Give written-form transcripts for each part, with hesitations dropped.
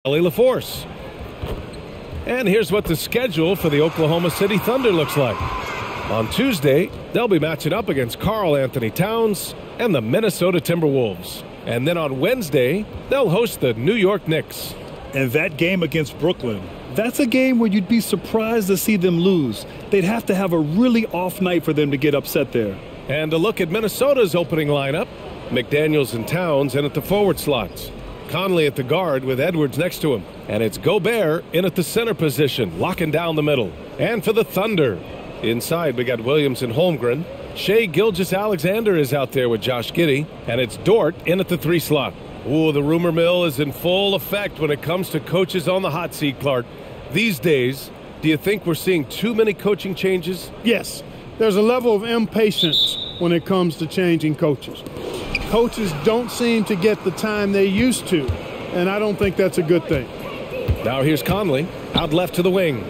LaForce. And here's what the schedule for the Oklahoma City Thunder looks like. On Tuesday, they'll be matching up against Karl Anthony Towns and the Minnesota Timberwolves. And then on Wednesday, they'll host the New York Knicks. And that game against Brooklyn, that's a game where you'd be surprised to see them lose. They'd have to have a really off night for them to get upset there. And a look at Minnesota's opening lineup. McDaniels and Towns in at the forward slots. Conley at the guard with Edwards next to him. And it's Gobert in at the center position, locking down the middle. And for the Thunder, inside we got Williams and Holmgren. Shai Gilgeous-Alexander is out there with Josh Giddey. And it's Dort in at the 3 slot. Ooh, the rumor mill is in full effect when it comes to coaches on the hot seat, Clark. These days, do you think we're seeing too many coaching changes? Yes. There's a level of impatience when it comes to changing coaches. Coaches don't seem to get the time they used to, and I don't think that's a good thing. Now here's Conley, out left to the wing.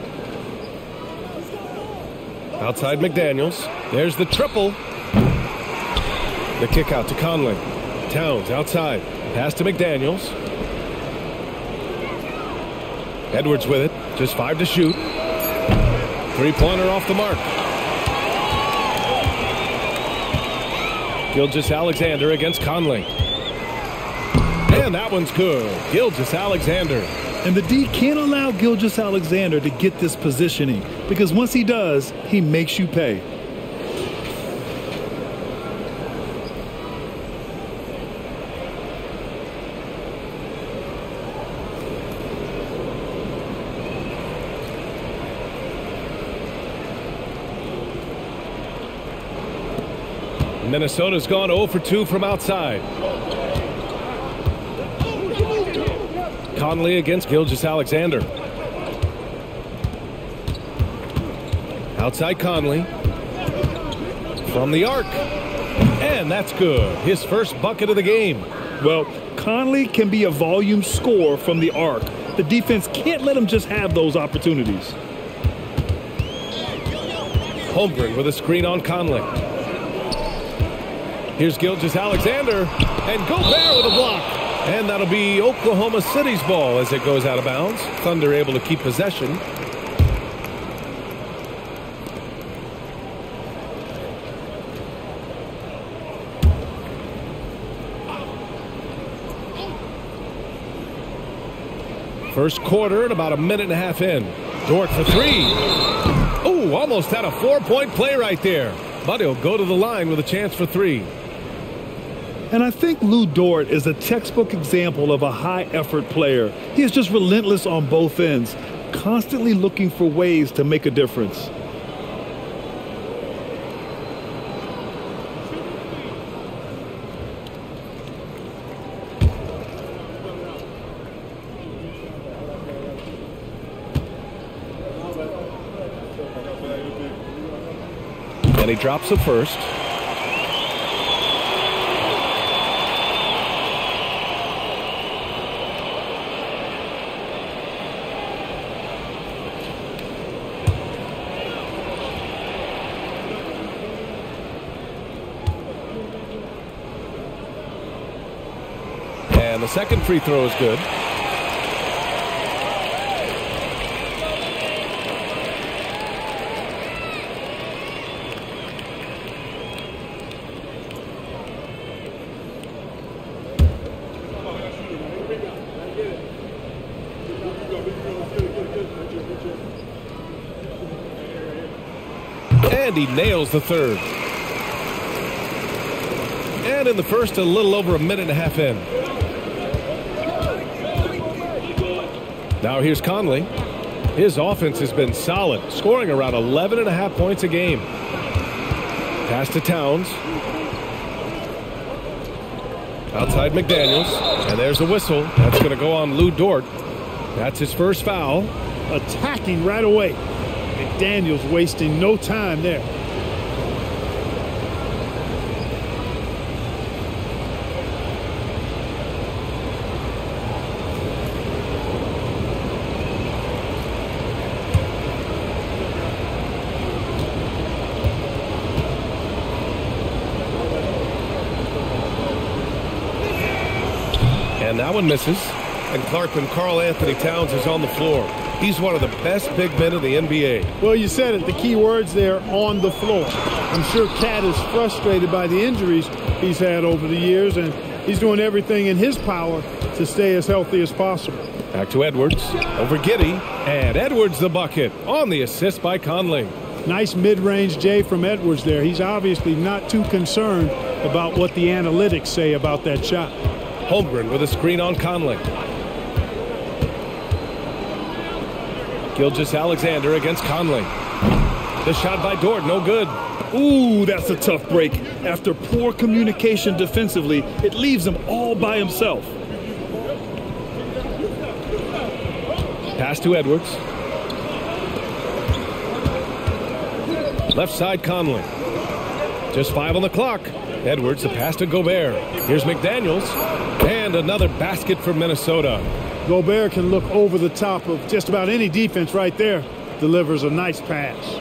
Outside McDaniels. There's the triple. The kick out to Conley. Towns outside. Pass to McDaniels. Edwards with it. Just 5 to shoot. 3-pointer off the mark. Gilgeous-Alexander against Conley. And that one's good. Gilgeous-Alexander. And the D can't allow Gilgeous-Alexander to get this positioning, because once he does, he makes you pay. Minnesota's gone 0 for 2 from outside. Conley against Gilgeous-Alexander. Outside Conley. From the arc. And that's good. His first bucket of the game. Well, Conley can be a volume scorer from the arc. The defense can't let him just have those opportunities. Holmgren with a screen on Conley. Here's Gilgeous-Alexander, and Gobert with a block. And that'll be Oklahoma City's ball as it goes out of bounds. Thunder able to keep possession. First quarter and about a minute and a half in. Dort for 3. Ooh, almost had a 4-point play right there. But he'll go to the line with a chance for 3. And I think Lu Dort is a textbook example of a high-effort player. He is just relentless on both ends, constantly looking for ways to make a difference. And he drops it first. And the second free throw is good. And he nails the third. And in the first, a little over a minute and a half in. Now here's Conley. His offense has been solid, scoring around 11.5 points a game. Pass to Towns. Outside McDaniels. And there's a whistle. That's going to go on Lu Dort. That's his first foul. Attacking right away. McDaniels wasting no time there. And that one misses. And Clarkman, Karl Anthony Towns is on the floor. He's one of the best big men in the NBA. Well, you said it. The key words there, on the floor. I'm sure Cat is frustrated by the injuries he's had over the years, and he's doing everything in his power to stay as healthy as possible. Back to Edwards, over Giddey, and Edwards the bucket on the assist by Conley. Nice mid-range J from Edwards there. He's obviously not too concerned about what the analytics say about that shot. Holmgren with a screen on Conley. Gilgeous-Alexander against Conley. The shot by Dort, no good. Ooh, that's a tough break. After poor communication defensively, it leaves him all by himself. Pass to Edwards. Left side Conley. Just 5 on the clock. Edwards, the pass to Gobert. Here's McDaniels. And another basket for Minnesota. Gobert can look over the top of just about any defense right there. Delivers a nice pass.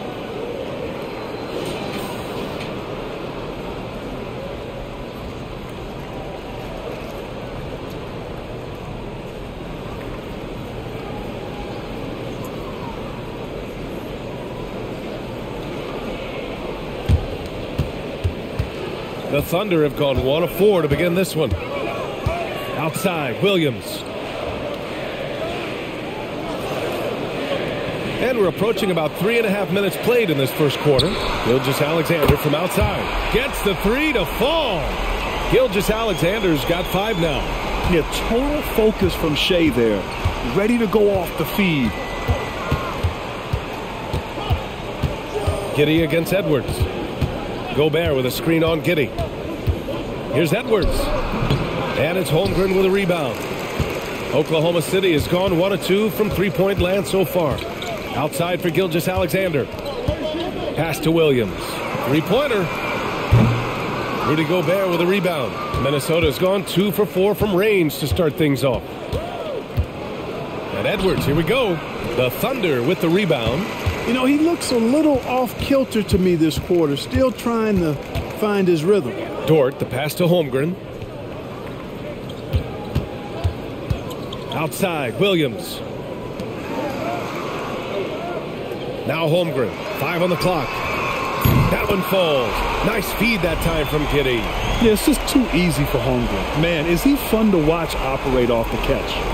The Thunder have gone 1 of 4 to begin this one. Outside, Williams. And we're approaching about 3.5 minutes played in this first quarter. Gilgeous-Alexander from outside. Gets the 3 to fall. Gilgeous-Alexander's got 5 now. Yeah, total focus from Shea there. Ready to go off the feed. Giddey against Edwards. Gobert with a screen on Giddey. Here's Edwards. And it's Holmgren with a rebound. Oklahoma City has gone 1 of 2 from three-point land so far. Outside for Gilgeous-Alexander. Pass to Williams. Three-pointer. Rudy Gobert with a rebound. Minnesota's gone 2 for 4 from range to start things off. And Edwards, here we go. The Thunder with the rebound. You know, he looks a little off-kilter to me this quarter, still trying to find his rhythm. Dort, the pass to Holmgren. Outside, Williams. Now Holmgren, 5 on the clock. That one falls. Nice feed that time from Giddey. Yeah, it's just too easy for Holmgren. Man, is he fun to watch operate off the catch.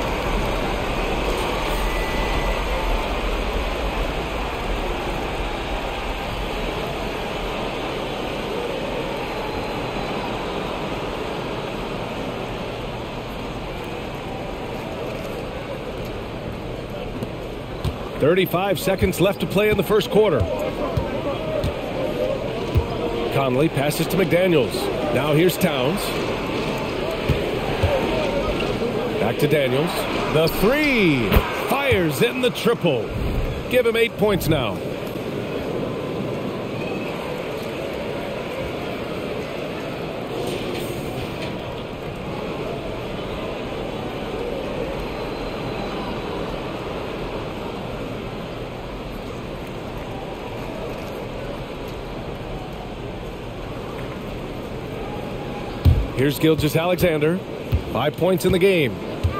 .35 seconds left to play in the first quarter. Conley passes to McDaniels. Now here's Towns. Back to Daniels. The 3. Fires in the triple. Give him 8 points now. Here's Gilgeous-Alexander. 5 points in the game.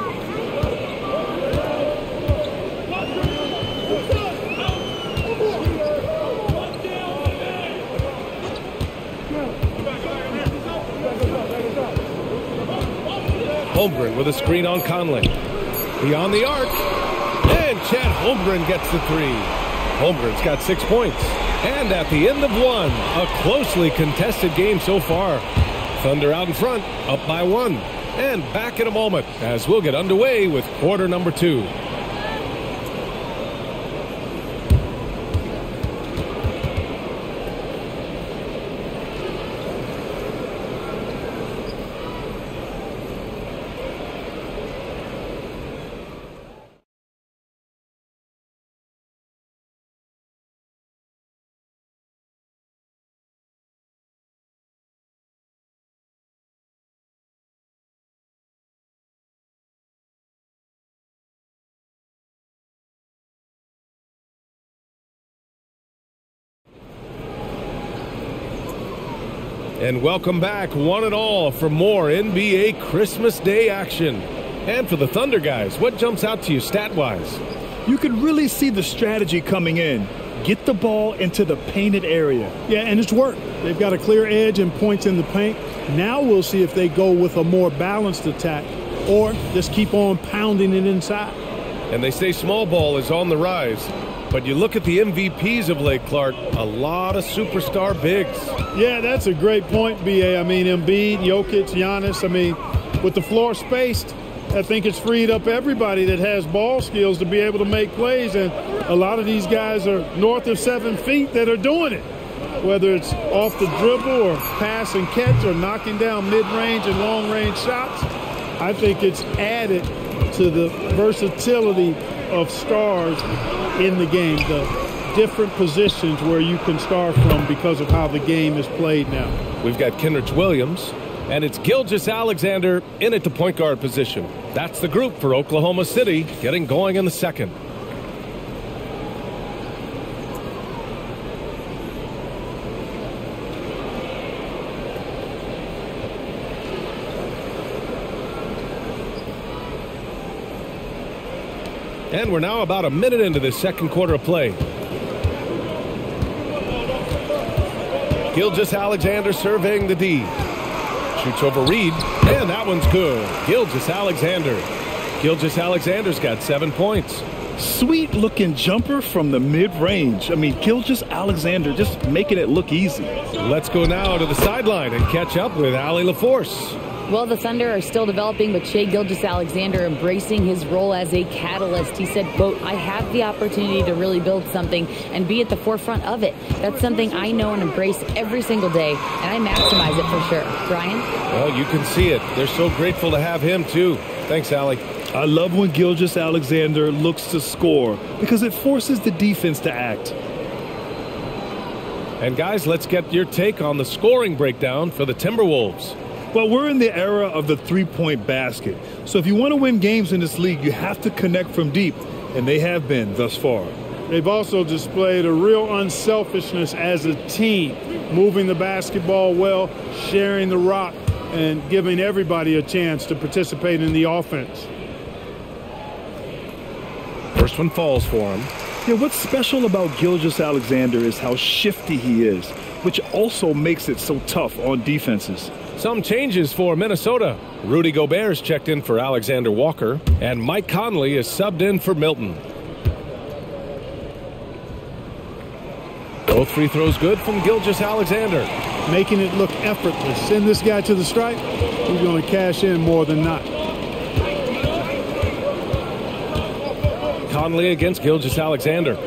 Holmgren with a screen on Conley. Beyond the arc. And Chet Holmgren gets the 3. Holmgren's got 6 points. And at the end of one, a closely contested game so far. Thunder out in front, up by 1. And back in a moment as we'll get underway with quarter number 2. And welcome back, one and all, for more NBA Christmas Day action. And for the Thunder guys, what jumps out to you stat-wise? You can really see the strategy coming in. Get the ball into the painted area. Yeah, and it's worked. They've got a clear edge and points in the paint. Now we'll see if they go with a more balanced attack or just keep on pounding it inside. And they say small ball is on the rise. But you look at the MVPs of late, Clark, a lot of superstar bigs. Yeah, that's a great point, B.A. I mean, Embiid, Jokic, Giannis. I mean, with the floor spaced, I think it's freed up everybody that has ball skills to be able to make plays. And a lot of these guys are north of 7 feet that are doing it, whether it's off the dribble or pass and catch or knocking down mid-range and long-range shots. I think it's added to the versatility of stars in the game, the different positions where you can start from because of how the game is played now. We've got Kenrich Williams, and it's Gilgeous-Alexander in at the point guard position. That's the group for Oklahoma City getting going in the second. And we're now about a minute into this second quarter of play. Gilgeous-Alexander surveying the D. Shoots over Reed, and that one's good. Gilgeous-Alexander. Gilgeous-Alexander's got 7 points. Sweet looking jumper from the mid-range. I mean, Gilgeous-Alexander just making it look easy. Let's go now to the sideline and catch up with Allie LaForce. Well, the Thunder are still developing, but Shai Gilgeous-Alexander embracing his role as a catalyst. He said, quote, "I have the opportunity to really build something and be at the forefront of it. That's something I know and embrace every single day, and I maximize it for sure." Brian? Well, you can see it. They're so grateful to have him, too. Thanks, Allie. I love when Gilgeous-Alexander looks to score because it forces the defense to act. And, guys, let's get your take on the scoring breakdown for the Timberwolves. Well, we're in the era of the three-point basket. So if you want to win games in this league, you have to connect from deep, and they have been thus far. They've also displayed a real unselfishness as a team, moving the basketball well, sharing the rock, and giving everybody a chance to participate in the offense. First one falls for him. Yeah, what's special about Gilgeous-Alexander is how shifty he is, which also makes it so tough on defenses. Some changes for Minnesota. Rudy Gobert's checked in for Alexander Walker, and Mike Conley is subbed in for Milton. Both free throws good from Gilgeous-Alexander. Making it look effortless. Send this guy to the stripe, he's going to cash in more than not. Conley against Gilgeous-Alexander.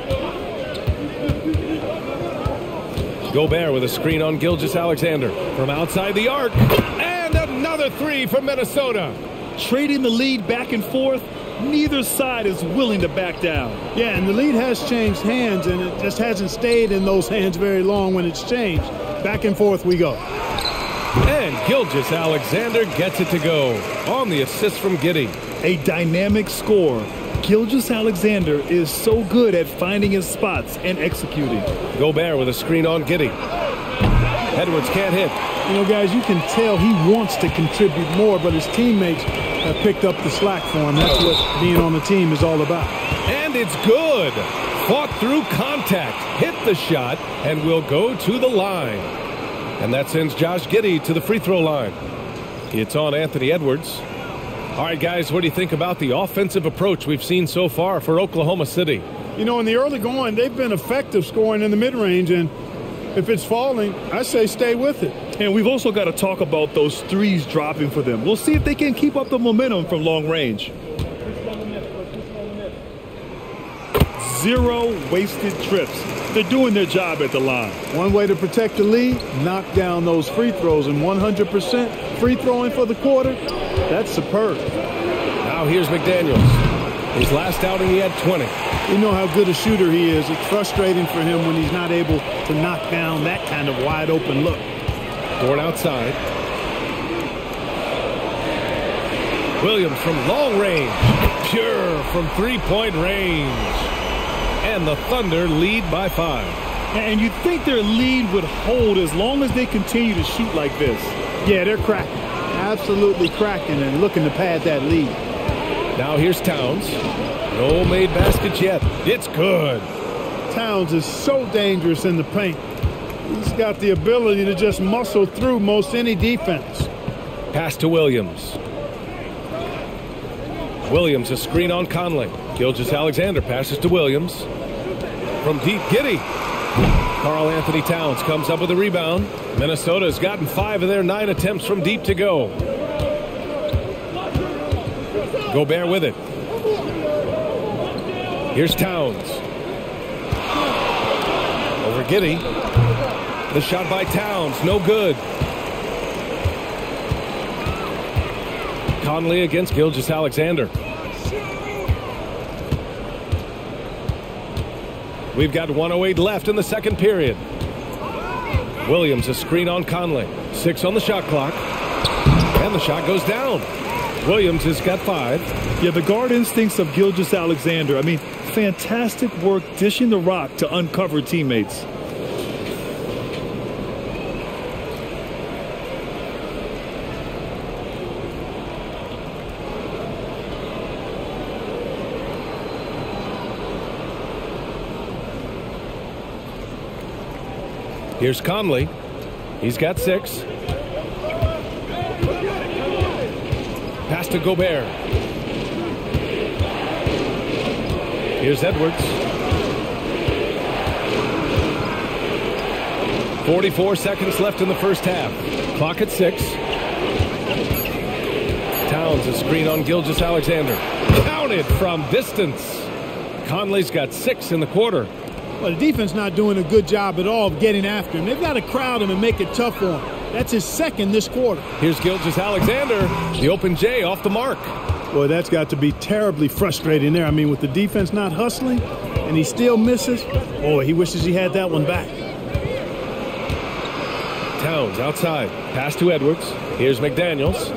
Gobert with a screen on Gilgeous-Alexander from outside the arc. And another three for Minnesota. Trading the lead back and forth, neither side is willing to back down. Yeah, and the lead has changed hands, and it just hasn't stayed in those hands very long when it's changed. Back and forth we go. And Gilgeous-Alexander gets it to go on the assist from Giddey. A dynamic score. Gilgeous-Alexander is so good at finding his spots and executing. Gobert with a screen on Giddey. Edwards can't hit. You know, guys, you can tell he wants to contribute more, but his teammates have picked up the slack for him. That's what being on the team is all about. And it's good. Fought through contact, hit the shot, and will go to the line. And that sends Josh Giddey to the free throw line. It's on Anthony Edwards. All right, guys, what do you think about the offensive approach we've seen so far for Oklahoma City? You know, in the early going, they've been effective scoring in the mid-range, and if it's falling, I say stay with it. And we've also got to talk about those threes dropping for them. We'll see if they can keep up the momentum from long range. 0 wasted trips. They're doing their job at the line. One way to protect the lead, knock down those free throws, and 100% free throwing for the quarter, that's superb. Now here's McDaniels. His last outing, he had 20. You know how good a shooter he is. It's frustrating for him when he's not able to knock down that kind of wide open look. Going outside. Williams from long range. Pure from three-point range. And the Thunder lead by 5. And you'd think their lead would hold as long as they continue to shoot like this. Yeah, they're cracking. Absolutely cracking and looking to pad that lead. Now here's Towns. No made baskets yet. It's good. Towns is so dangerous in the paint. He's got the ability to just muscle through most any defense. Pass to Williams. Williams, a screen on Conley. Gilgeous-Alexander passes to Williams. From deep, Giddey. Karl Anthony Towns comes up with a rebound. Minnesota has gotten 5 of their 9 attempts from deep to go. Gobert with it. Here's Towns. Over Giddey. The shot by Towns, no good. Conley against Gilgeous-Alexander. We've got 1:08 left in the second period. Williams, a screen on Conley. 6 on the shot clock. And the shot goes down. Williams has got 5. Yeah, the guard instincts of Gilgeous-Alexander. I mean, fantastic work dishing the rock to uncover teammates. Here's Conley. He's got 6. Pass to Gobert. Here's Edwards. 44 seconds left in the first half. Clock at 6. Towns, a screen on Gilgeous-Alexander. Counted from distance. Conley's got 6 in the quarter. Well, the defense not doing a good job at all of getting after him. They've got to crowd him and make it tough for him. That's his second this quarter. Here's Gilgeous-Alexander. The open J off the mark. Boy, that's got to be terribly frustrating there. I mean, with the defense not hustling and he still misses, boy, he wishes he had that one back. Towns outside. Pass to Edwards. Here's McDaniels.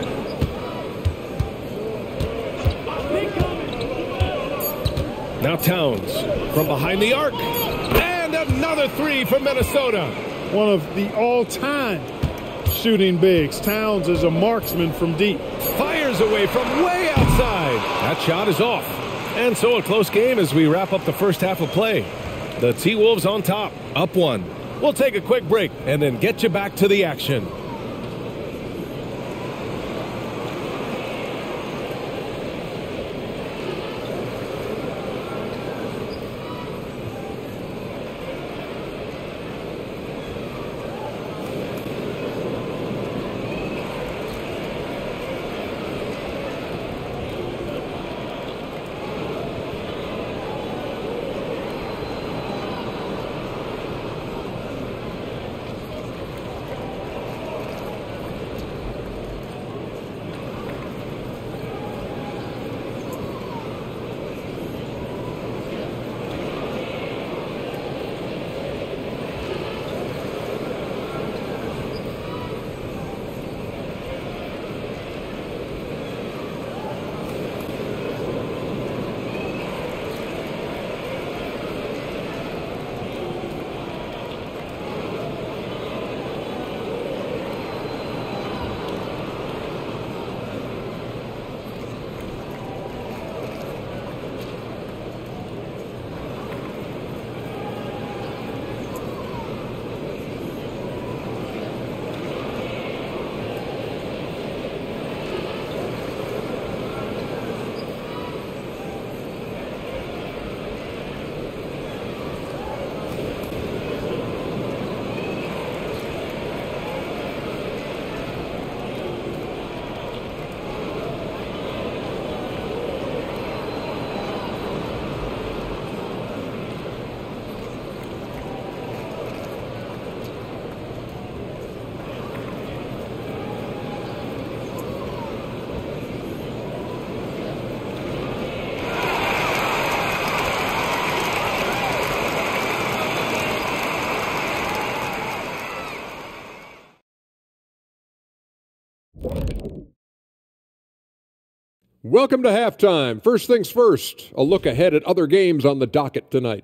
Now Towns from behind the arc. And another 3 for Minnesota. One of the all-time shooting bigs. Towns is a marksman from deep. Fires away from way outside. That shot is off. And so a close game as we wrap up the first half of play. The T-Wolves on top, up 1. We'll take a quick break and then get you back to the action. Welcome to halftime. First things first, a look ahead at other games on the docket tonight.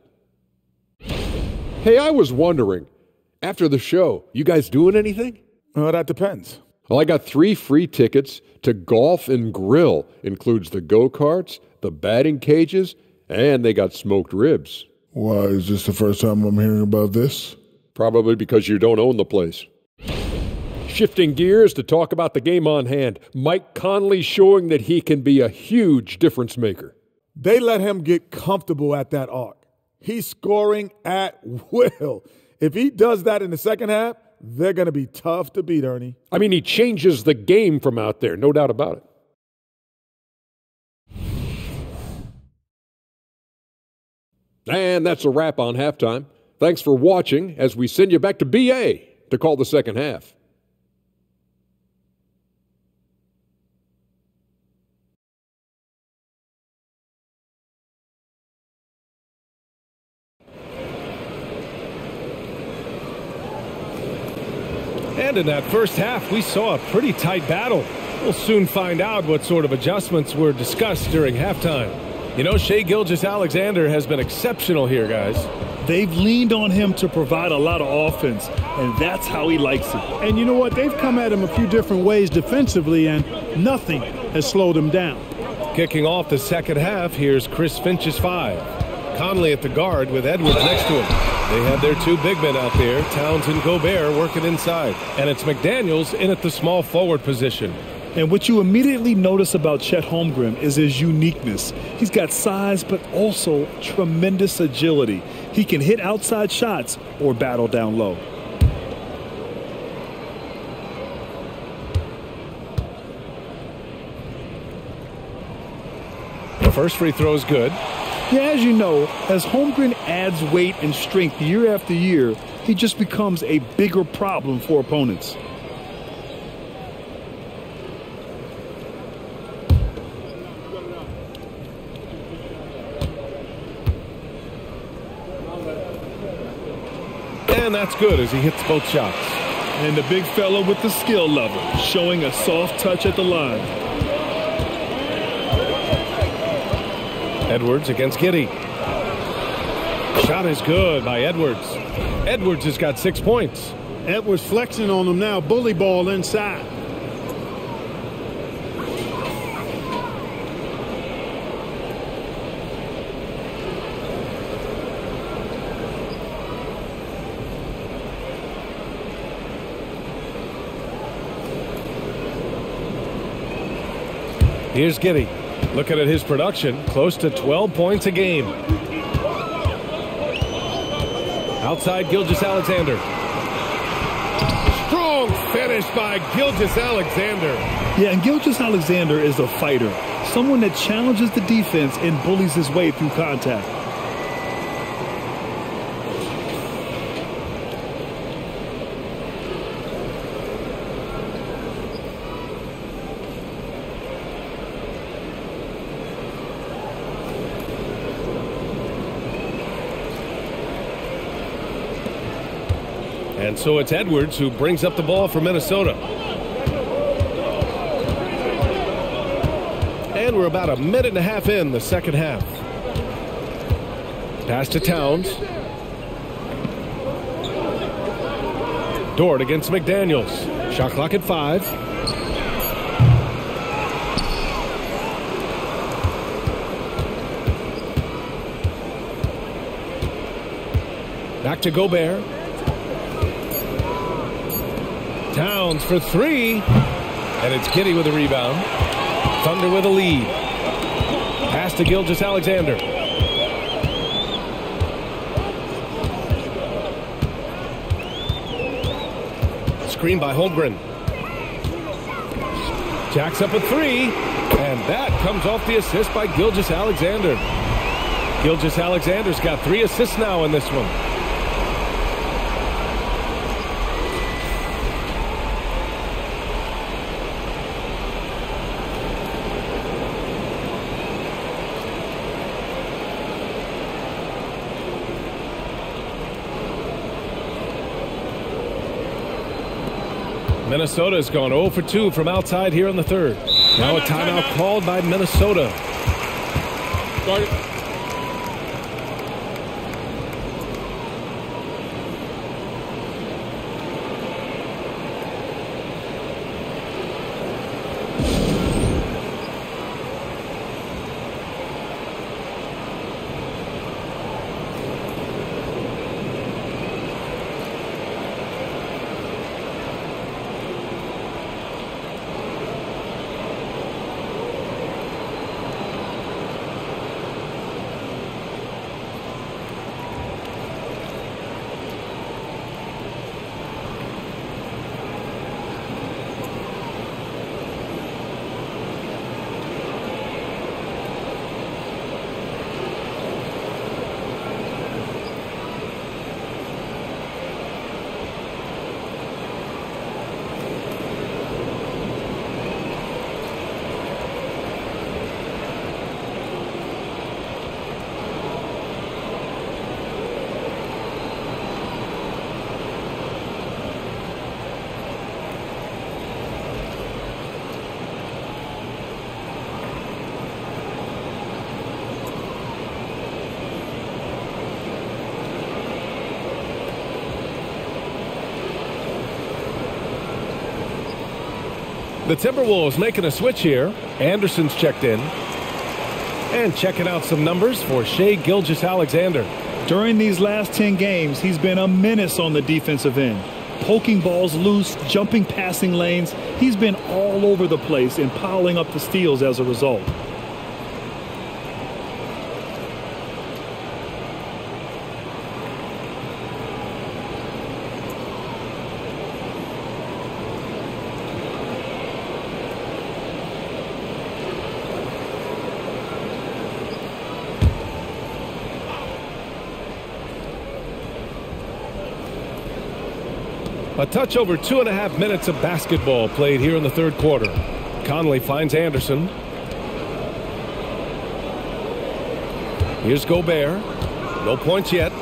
Hey, I was wondering, after the show, you guys doing anything? Well, that depends. Well, I got 3 free tickets to Golf and Grill. Includes the go-karts, the batting cages, and they got smoked ribs. Why, is this the first time I'm hearing about this? Probably because you don't own the place. Shifting gears to talk about the game on hand. Mike Conley showing that he can be a huge difference maker. They let him get comfortable at that arc. He's scoring at will. If he does that in the second half, they're going to be tough to beat, Ernie. I mean, he changes the game from out there, no doubt about it. And that's a wrap on halftime. Thanks for watching as we send you back to BA to call the second half. And in that first half, we saw a pretty tight battle. We'll soon find out what sort of adjustments were discussed during halftime. You know, Shai Gilgeous-Alexander has been exceptional here, guys. They've leaned on him to provide a lot of offense, and that's how he likes it. And you know what? They've come at him a few different ways defensively, and nothing has slowed him down. Kicking off the second half, here's Chris Finch's 5. Conley at the guard with Edwards next to him. They have their 2 big men out there, Towns and Gobert, working inside. And it's McDaniels in at the small forward position. And what you immediately notice about Chet Holmgren is his uniqueness. He's got size, but also tremendous agility. He can hit outside shots or battle down low. The first free throw is good. Yeah, as you know, as Holmgren adds weight and strength year after year, he just becomes a bigger problem for opponents. And that's good as he hits both shots. And the big fella with the skill level, showing a soft touch at the line. Edwards against Giddey. Shot is good by Edwards. Edwards has got 6 points. Edwards flexing on him now, bully ball inside. Here's Giddey. Looking at his production, close to 12 points a game. Outside Gilgeous-Alexander. Strong finish by Gilgeous-Alexander. Yeah, and Gilgeous-Alexander is a fighter. Someone that challenges the defense and bullies his way through contact. And so it's Edwards who brings up the ball for Minnesota. And we're about a minute and a half in the second half. Pass to Towns. Dort against McDaniels. Shot clock at 5. Back to Gobert. Towns for 3. And it's Giddey with a rebound. Thunder with a lead. Pass to Gilgeous-Alexander. Screen by Holmgren. Jacks up a 3. And that comes off the assist by Gilgeous-Alexander. Gilgeous-Alexander's got 3 assists now in this one. Minnesota's gone 0 for 2 from outside here in the third. Now a timeout called by Minnesota. Start it. The Timberwolves making a switch here. Anderson's checked in. And checking out some numbers for Shai Gilgeous-Alexander. During these last 10 games, he's been a menace on the defensive end. Poking balls loose, jumping passing lanes. He's been all over the place and piling up the steals as a result. A touch over 2.5 minutes of basketball played here in the third quarter. Conley finds Anderson. Here's Gobert. No points yet.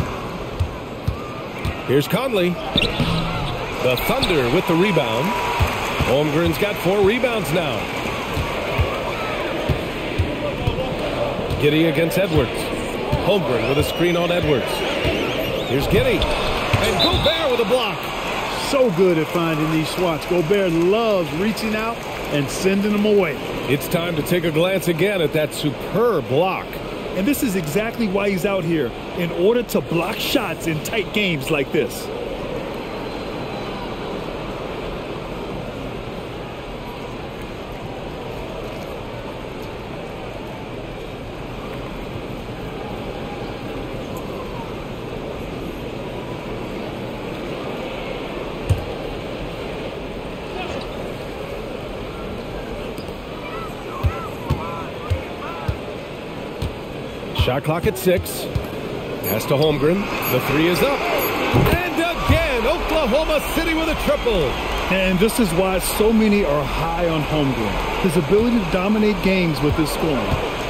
Here's Conley. The Thunder with the rebound. Holmgren's got 4 rebounds now. Giddey against Edwards. Holmgren with a screen on Edwards. Here's Giddey. And Gobert with a block. So good at finding these swats. Gobert loves reaching out and sending them away. It's time to take a glance again at that superb block. And this is exactly why he's out here, in order to block shots in tight games like this. Shot clock at 6. Pass to Holmgren. The 3 is up. And again, Oklahoma City with a triple. And this is why so many are high on Holmgren. His ability to dominate games with his scoring.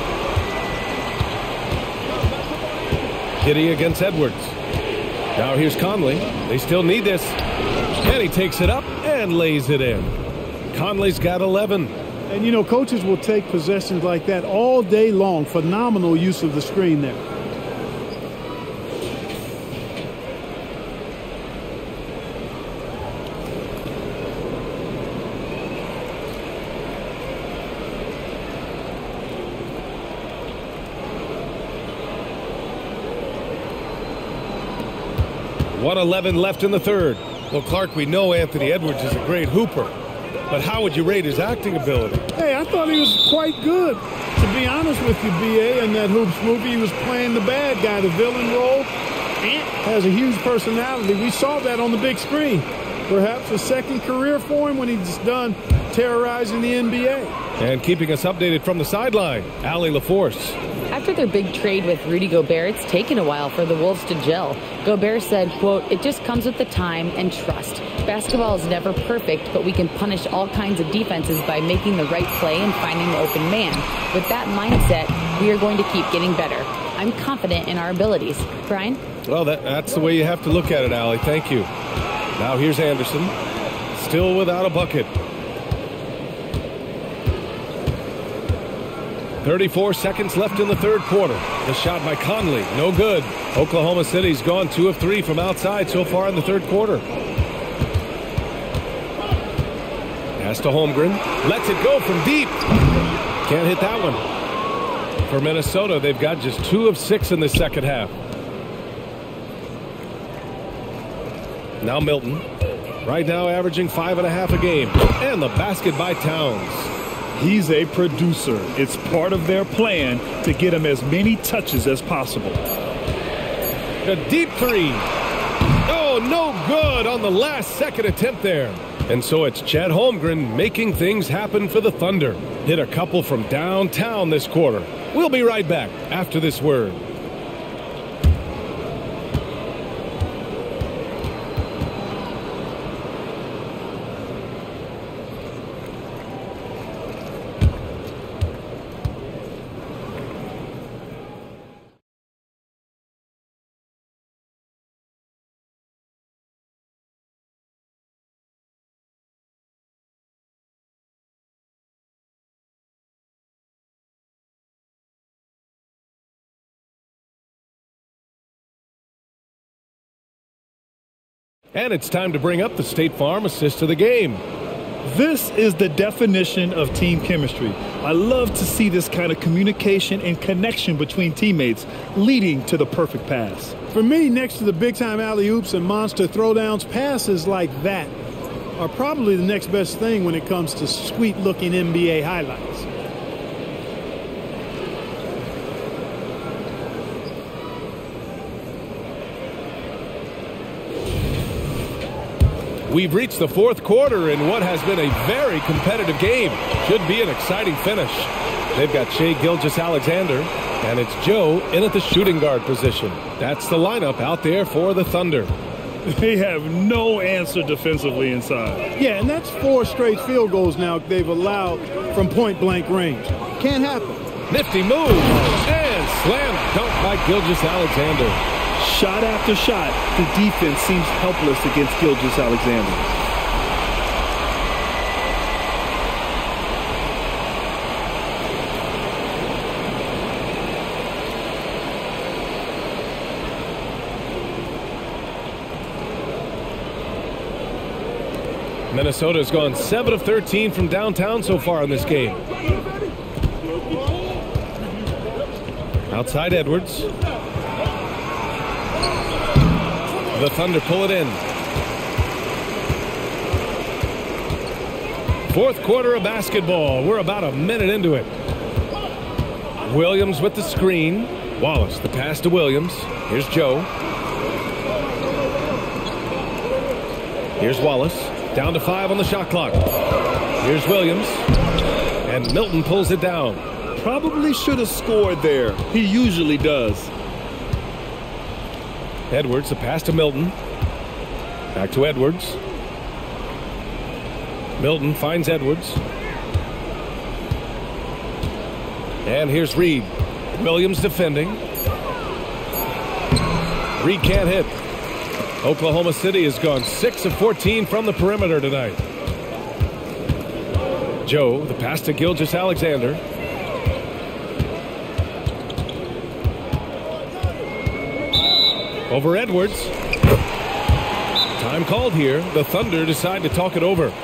Giddey against Edwards. Now here's Conley. They still need this. And he takes it up and lays it in. Conley's got 11. And, you know, coaches will take possessions like that all day long. Phenomenal use of the screen there. .111 left in the third. Well, Clark, we know Anthony Edwards is a great hooper. But how would you rate his acting ability? Hey, I thought he was quite good. To be honest with you, B.A., in that Hoops movie, he was playing the bad guy, the villain role. Ant has a huge personality. We saw that on the big screen. Perhaps a second career for him when he's done terrorizing the NBA. And keeping us updated from the sideline, Allie LaForce. After their big trade with Rudy Gobert, it's taken a while for the Wolves to gel. Gobert said, quote, "It just comes with the time and trust. Basketball is never perfect, but we can punish all kinds of defenses by making the right play and finding the open man. With that mindset, we are going to keep getting better. I'm confident in our abilities." Brian? Well, that's the way you have to look at it, Allie. Thank you. Now here's Anderson. Still without a bucket. 34 seconds left in the third quarter. The shot by Conley, no good. Oklahoma City's gone 2 of 3 from outside so far in the third quarter. Pass to Holmgren. Lets it go from deep. Can't hit that one. For Minnesota, they've got just 2 of 6 in the second half. Now Milton. Right now averaging 5.5 a game. And the basket by Towns. He's a producer. It's part of their plan to get him as many touches as possible. A deep 3. Oh, no good on the last second attempt there. And so it's Chet Holmgren making things happen for the Thunder. Hit a couple from downtown this quarter. We'll be right back after this word. And it's time to bring up the State Farm assist of the game. This is the definition of team chemistry. I love to see this kind of communication and connection between teammates leading to the perfect pass. For me, next to the big-time alley-oops and monster throwdowns, passes like that are probably the next best thing when it comes to sweet-looking NBA highlights. We've reached the fourth quarter in what has been a very competitive game. Should be an exciting finish. They've got Shai Gilgeous-Alexander, and it's Joe in at the shooting guard position. That's the lineup out there for the Thunder. They have no answer defensively inside. Yeah, and that's 4 straight field goals now they've allowed from point-blank range. Can't happen. Nifty move, and slam dunk by Gilgeous-Alexander. Shot after shot, the defense seems helpless against Gilgeous-Alexander. Minnesota's gone 7 of 13 from downtown so far in this game. Outside Edwards. The Thunder pull it in. Fourth quarter of basketball. We're about a minute into it. Williams with the screen. Wallace, the pass to Williams. Here's Joe. Here's Wallace. Down to 5 on the shot clock. Here's Williams. And Milton pulls it down. Probably should have scored there. He usually does. Edwards, a pass to Milton. Back to Edwards. Milton finds Edwards. And here's Reed. Williams defending. Reed can't hit. Oklahoma City has gone 6 of 14 from the perimeter tonight. Joe, the pass to Gilgeous-Alexander. Over Edwards. Time called here. The Thunder decide to talk it over.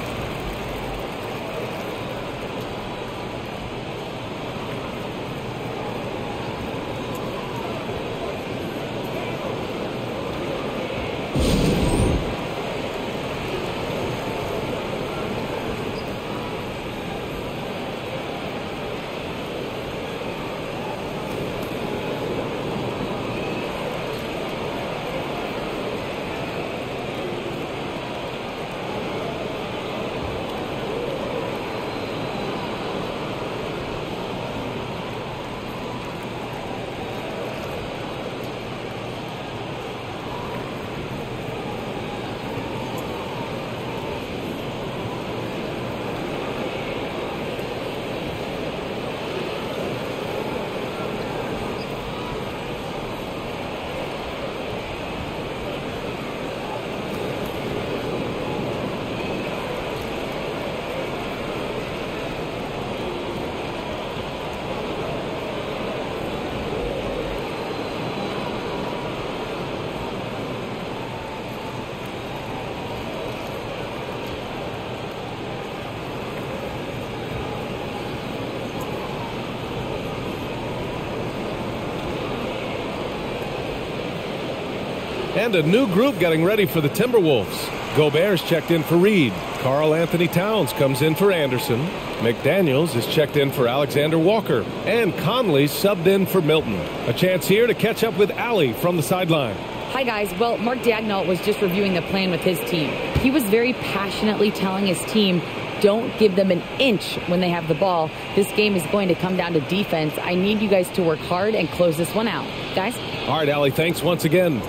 And a new group getting ready for the Timberwolves. Gobert's checked in for Reed. Karl Anthony Towns comes in for Anderson. McDaniels is checked in for Alexander Walker. And Conley subbed in for Milton. A chance here to catch up with Allie from the sideline. Hi, guys. Well, Mark Daigneault was just reviewing the plan with his team. He was very passionately telling his team, don't give them an inch when they have the ball. This game is going to come down to defense. I need you guys to work hard and close this one out. Guys? All right, Allie, thanks once again.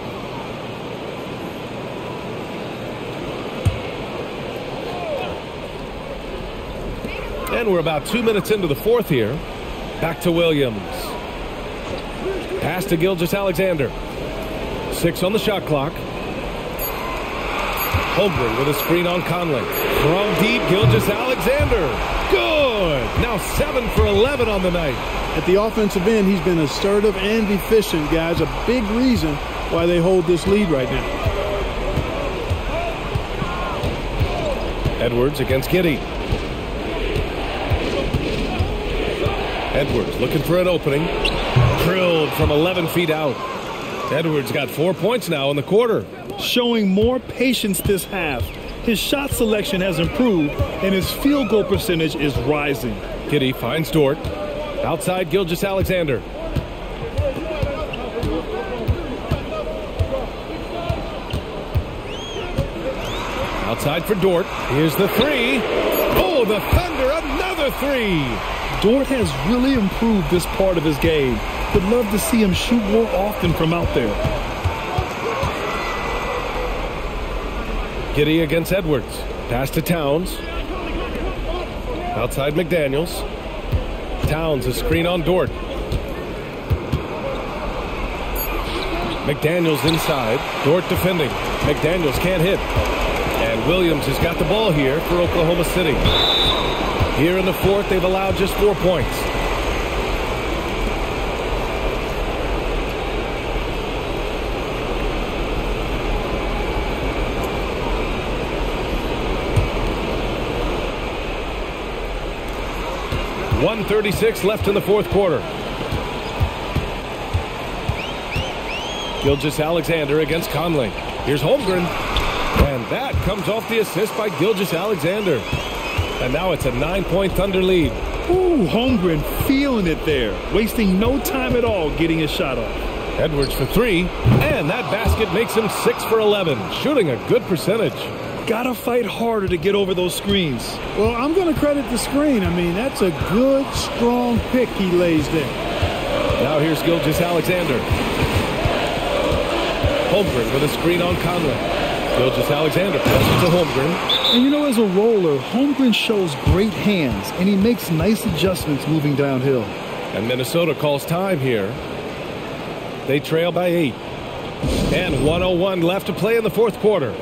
And we're about 2 minutes into the fourth here. Back to Williams. Pass to Gilgeous-Alexander. 6 on the shot clock. Holmgren with a screen on Conley. From deep, Gilgeous-Alexander. Good. Now 7 for 11 on the night. At the offensive end, he's been assertive and efficient, guys. A big reason why they hold this lead right now. Edwards against Giddey. Edwards looking for an opening. Drilled from 11 feet out. Edwards got 4 points now in the quarter. Showing more patience this half. His shot selection has improved, and his field goal percentage is rising. Giddey finds Dort. Outside Gilgeous-Alexander. Outside for Dort. Here's the three. Oh, the Thunder, another three. Dort has really improved this part of his game. Would love to see him shoot more often from out there. Giddey against Edwards. Pass to Towns. Outside McDaniels. Towns a screen on Dort. McDaniels inside. Dort defending. McDaniels can't hit. And Williams has got the ball here for Oklahoma City. Here in the fourth, they've allowed just 4 points. .136 left in the fourth quarter. Gilgeous-Alexander against Conley. Here's Holmgren. And that comes off the assist by Gilgeous-Alexander. And now it's a 9-point Thunder lead. Ooh, Holmgren feeling it there. Wasting no time at all getting his shot off. Edwards for three. And that basket makes him 6 for 11. Shooting a good percentage. Gotta fight harder to get over those screens. Well, I'm going to credit the screen. I mean, that's a good, strong pick he lays there. Now here's Gilgeous-Alexander. Holmgren with a screen on Conley. Gilgeous-Alexander passes to Holmgren. And you know, as a roller, Holmgren shows great hands, and he makes nice adjustments moving downhill. And Minnesota calls time here. They trail by 8. And 1:01 left to play in the fourth quarter.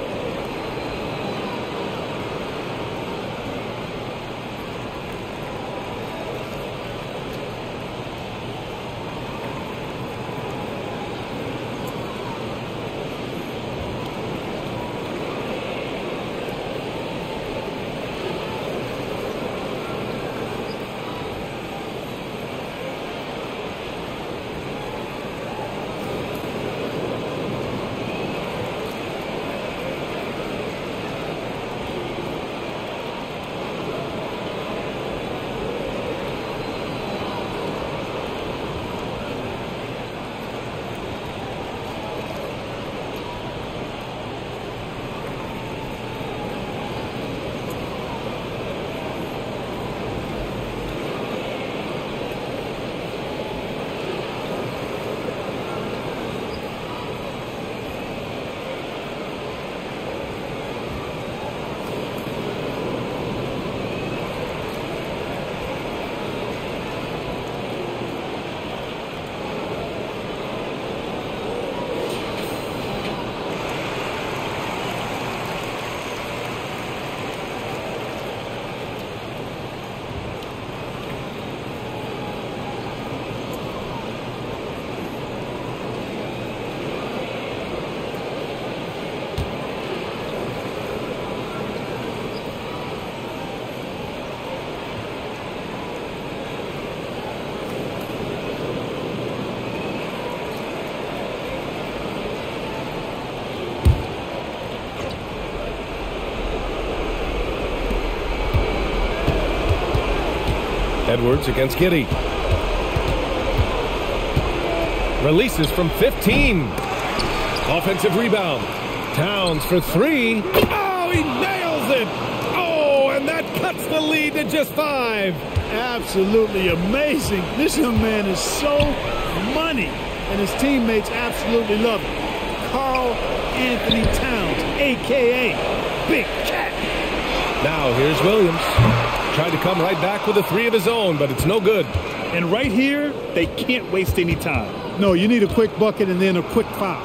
Edwards against Giddey. Releases from 15. Offensive rebound. Towns for three. Oh, he nails it. Oh, and that cuts the lead to just 5. Absolutely amazing. This young man is so money, and his teammates absolutely love him. Karl Anthony Towns, a.k.a. Big Cat. Now here's Williams. Tried to come right back with a 3 of his own, but it's no good. And right here, they can't waste any time. No, you need a quick bucket and then a quick foul.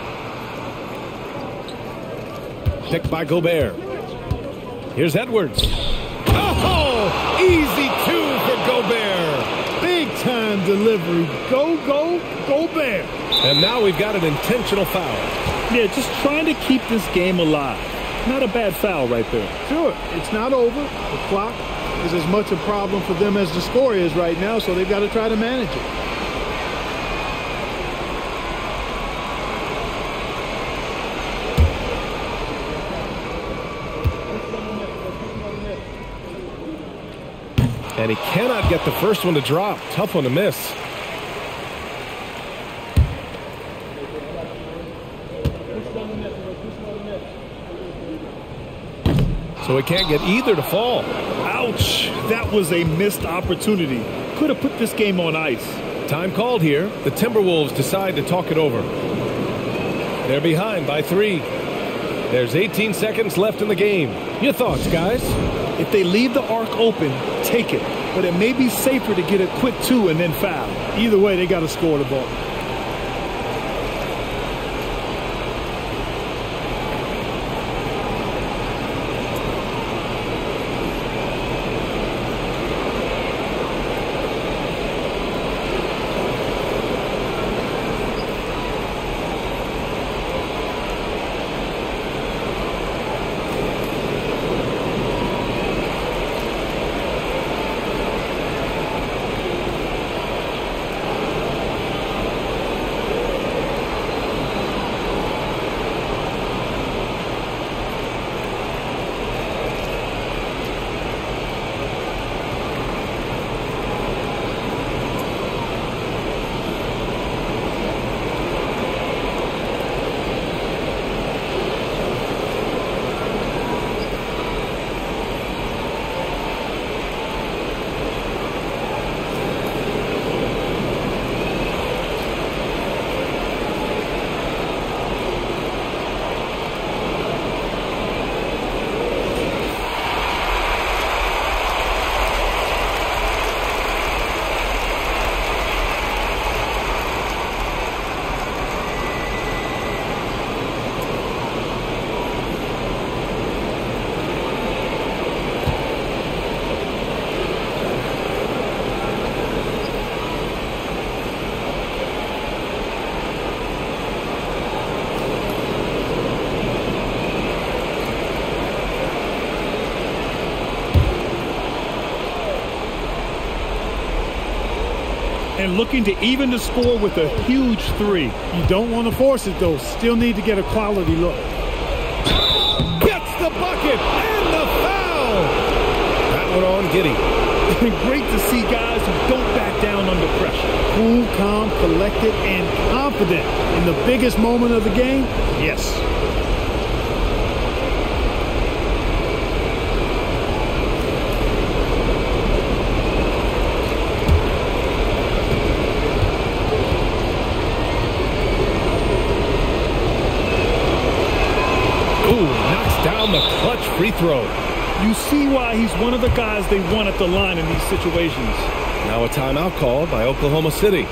Picked by Gobert. Here's Edwards. Oh, easy 2 for Gobert. Big time delivery. Gobert. And now we've got an intentional foul. Yeah, just trying to keep this game alive. Not a bad foul right there. Sure, it's not over. The clock is as much a problem for them as the score is right now, so they've got to try to manage it. And he cannot get the first one to drop. Tough one to miss. So he can't get either to fall. Ouch. That was a missed opportunity. Could have put this game on ice. Time called here. The Timberwolves decide to talk it over. They're behind by 3. There's 18 seconds left in the game. Your thoughts, guys? If they leave the arc open, take it. But it may be safer to get a quick 2 and then foul. Either way, they got to score the ball. And looking to even the score with a huge 3. You don't want to force it, though. Still need to get a quality look. Gets the bucket and the foul. That one on Giddey. Great to see guys who don't back down under pressure. Cool, calm, collected, and confident in the biggest moment of the game. Yes. The clutch free throw. You see why he's one of the guys they want at the line in these situations. Now a timeout called by Oklahoma City.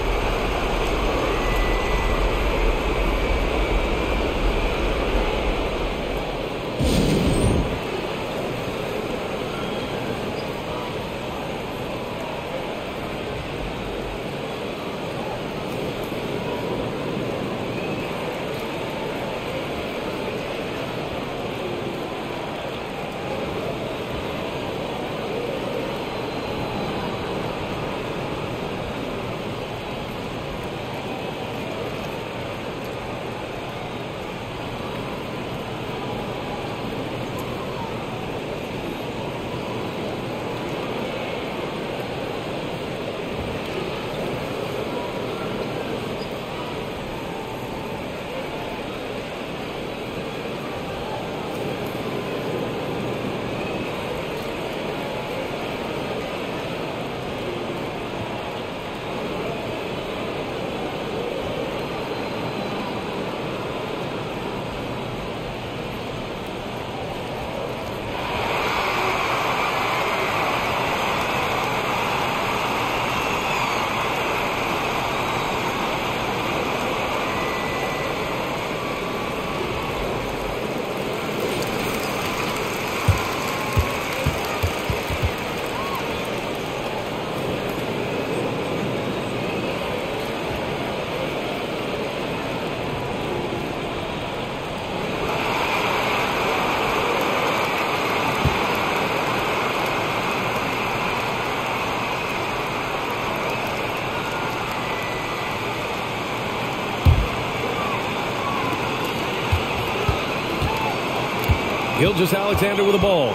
Gilgeous-Alexander with the ball.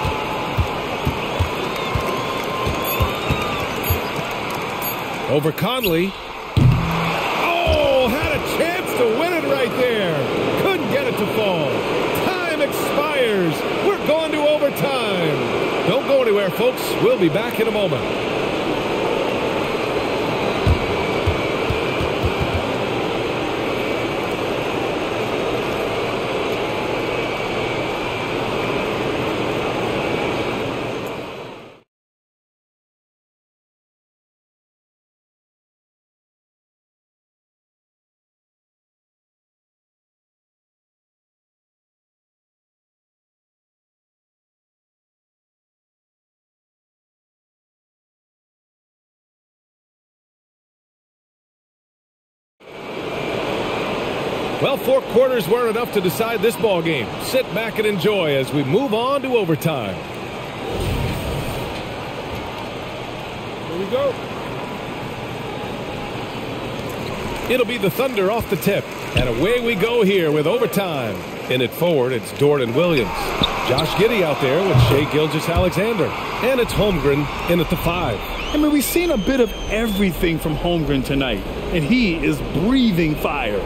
Over Conley. Oh, had a chance to win it right there. Couldn't get it to fall. Time expires. We're going to overtime. Don't go anywhere, folks. We'll be back in a moment. Well, 4 quarters weren't enough to decide this ball game. Sit back and enjoy as we move on to overtime. Here we go. It'll be the Thunder off the tip. And away we go here with overtime. In it forward, it's Dort and Williams. Josh Giddey out there with Shai Gilgeous-Alexander. And it's Holmgren in at the 5. I mean, we've seen a bit of everything from Holmgren tonight. And he is breathing fire.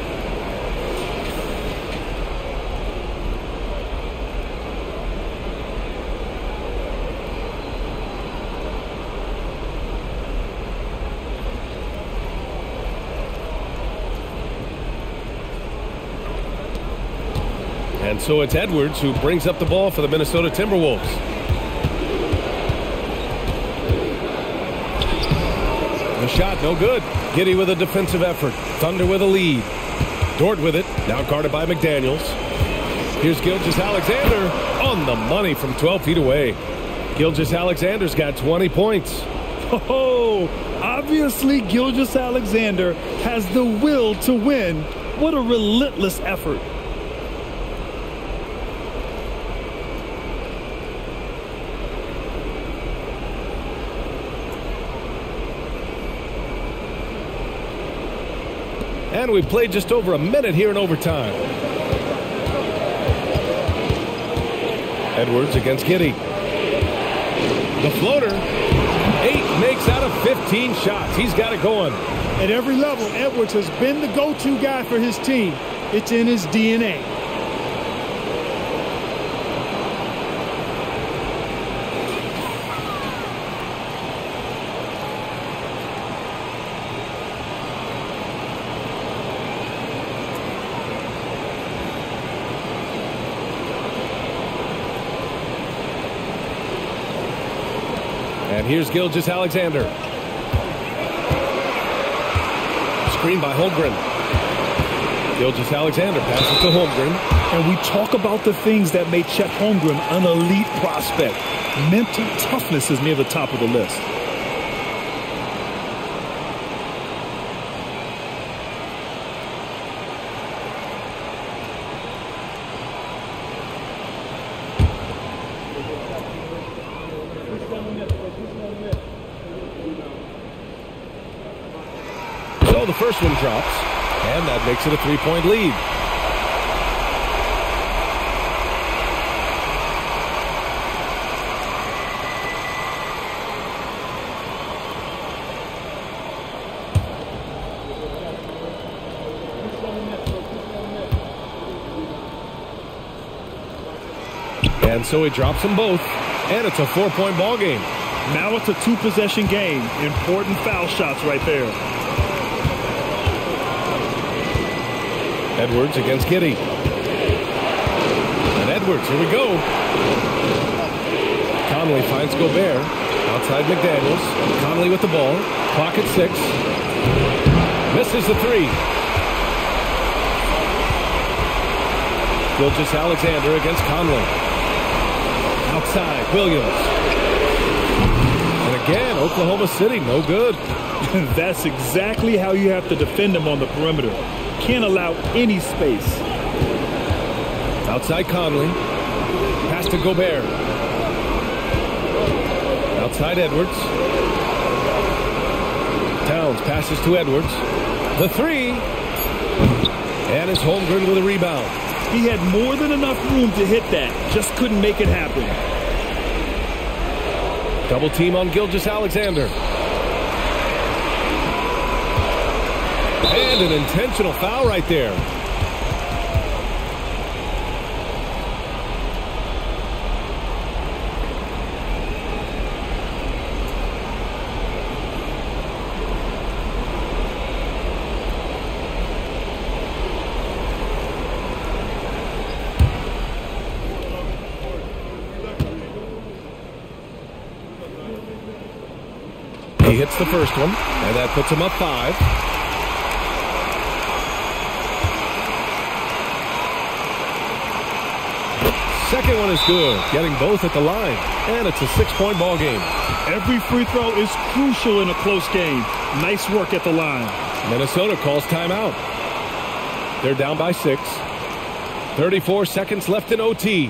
And so it's Edwards who brings up the ball for the Minnesota Timberwolves. The shot, no good. Giddey with a defensive effort. Thunder with a lead. Dort with it. Now guarded by McDaniels. Here's Gilgeous-Alexander on the money from 12 feet away. Gilgeous-Alexander's got 20 points. Oh, obviously Gilgeous-Alexander has the will to win. What a relentless effort. And we've played just over a minute here in overtime. Edwards against Giddey. The floater. 8 makes out of 15 shots. He's got it going. At every level, Edwards has been the go-to guy for his team. It's in his DNA. And here's Gilgeous-Alexander. Screen by Holmgren. Gilgeous-Alexander passes to Holmgren. And we talk about the things that made Chet Holmgren an elite prospect. Mental toughness is near the top of the list. The first one drops, and that makes it a 3-point lead. And so he drops them both, and it's a 4-point ball game. Now it's a 2-possession game. Important foul shots right there. Edwards against Giddey. And Edwards, here we go. Conley finds Gobert. Outside McDaniels. Conley with the ball. Clock at 6. Misses the 3. Gilgeous-Alexander against Conley. Outside, Williams. And again, Oklahoma City, no good. That's exactly how you have to defend them on the perimeter. Can't allow any space. Outside Conley. Pass to Gobert. Outside Edwards. Towns passes to Edwards. The 3. And it's Holmgren with a rebound. He had more than enough room to hit that, just couldn't make it happen. Double team on Gilgeous-Alexander. And an intentional foul right there. He hits the first one, and that puts him up 5. Second one is good, getting both at the line, and it's a 6-point ball game. Every free throw is crucial in a close game. Nice work at the line. Minnesota calls timeout. They're down by 6. 34 seconds left in OT.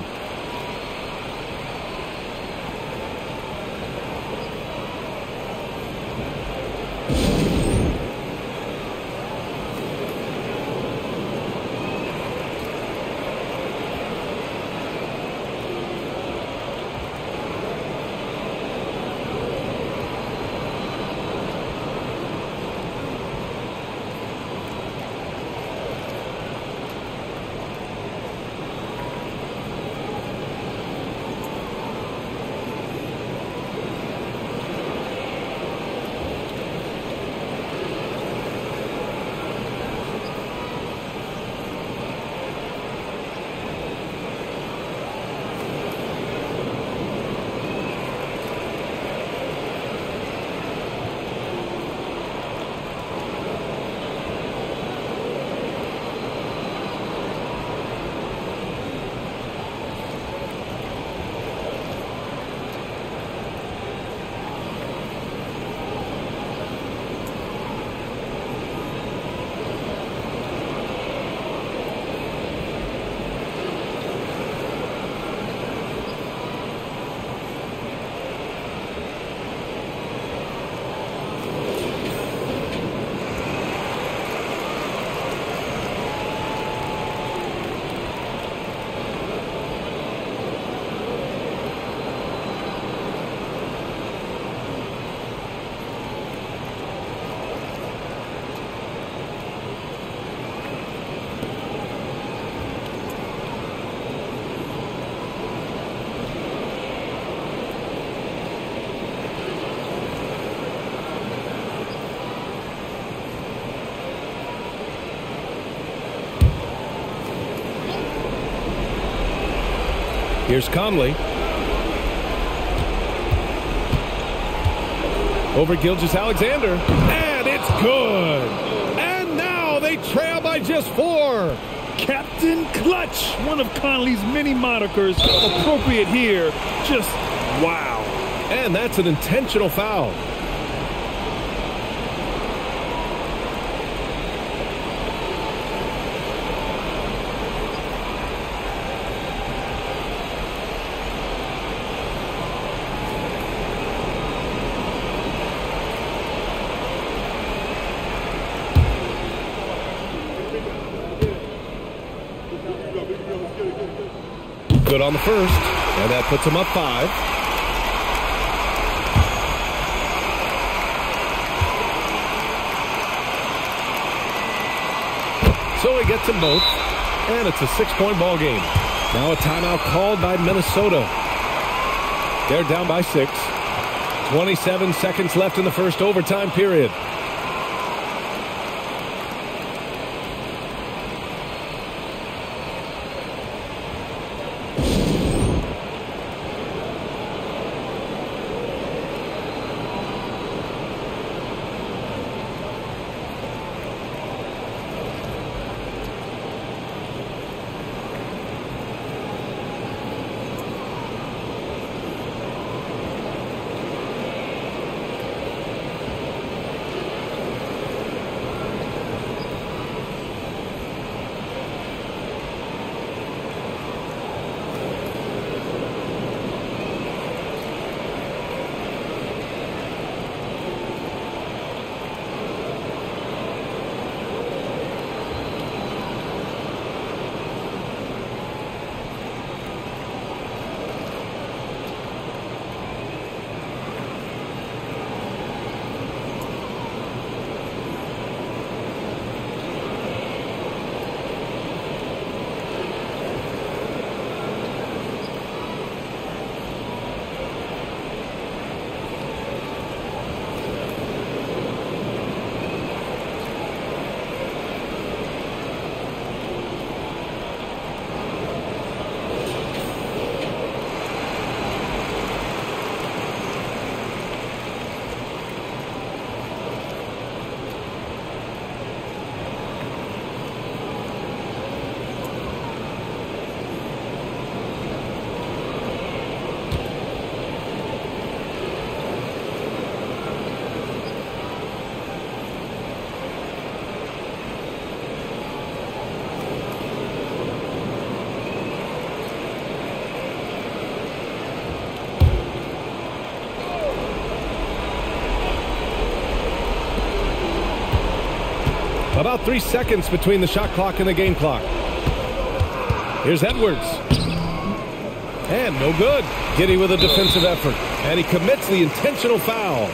Here's Conley. Over Gilgeous-Alexander. And it's good. And now they trail by just 4. Captain Clutch, one of Conley's many monikers, appropriate here. Just wow. And that's an intentional foul. Good on the first, and that puts him up 5. So he gets them both, and it's a 6-point ball game. Now a timeout called by Minnesota. They're down by 6. 27 seconds left in the first overtime period. About 3 seconds between the shot clock and the game clock. Here's Edwards. And no good. Giddey with a defensive effort. And he commits the intentional foul.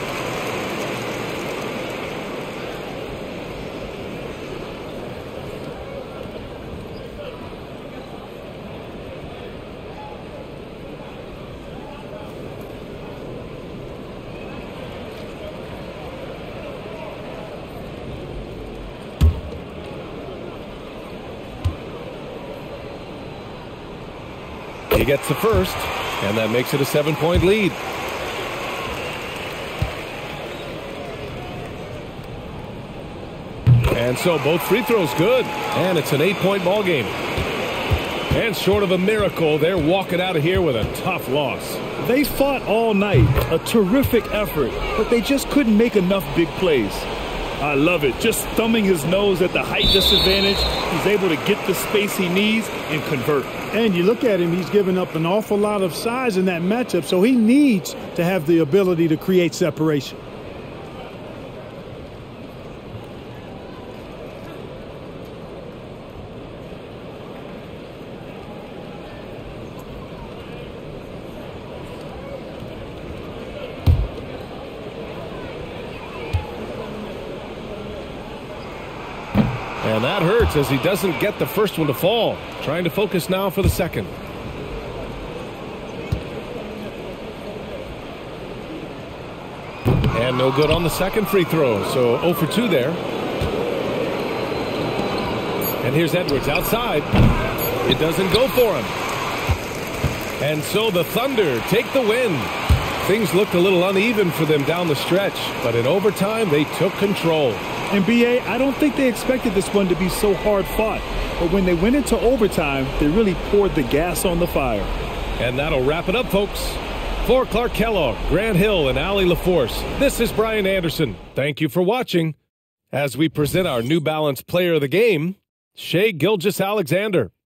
He gets the first, and that makes it a 7-point lead. And so both free throws good, and it's an 8-point ball game. And short of a miracle, they're walking out of here with a tough loss. They fought all night, a terrific effort, but they just couldn't make enough big plays. I love it. Just thumbing his nose at the height disadvantage, he's able to get the space he needs and convert. And you look at him, he's given up an awful lot of size in that matchup, so he needs to have the ability to create separation. And that hurts as he doesn't get the first one to fall. Trying to focus now for the second. And no good on the second free throw, so 0 for 2 there. And here's Edwards outside. It doesn't go for him. And so the Thunder take the win. Things looked a little uneven for them down the stretch, but in overtime they took control. And B.A., I don't think they expected this one to be so hard fought. But when they went into overtime, they really poured the gas on the fire. And that'll wrap it up, folks. For Clark Kellogg, Grant Hill, and Allie LaForce, this is Brian Anderson. Thank you for watching. As we present our New Balance Player of the Game, Shai Gilgeous-Alexander.